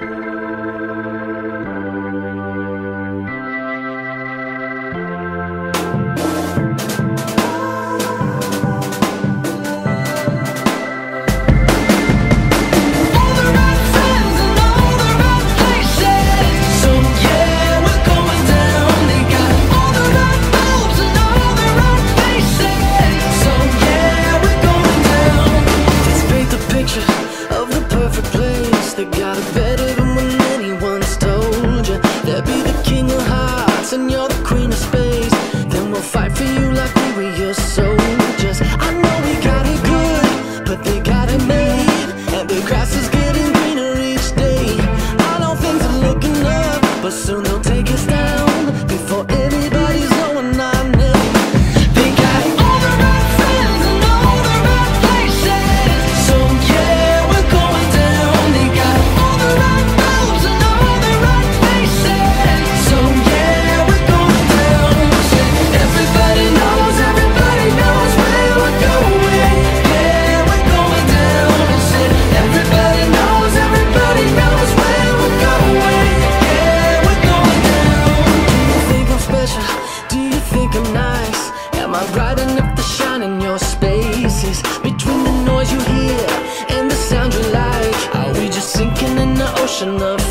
And you're the queen of space, then we'll fight for you like we were your soldiers. I know we got it good, but they got it made, and the grass is getting greener each day. I know things are looking up, but soon they'll take us down before anybody's knowing our name. They got all the right friends and all the right places, so yeah, we're going down. They got all the right roads and all the right faces, so yeah. Bright enough to shine in your spaces, between the noise you hear and the sound you like. Are we just sinking in the ocean of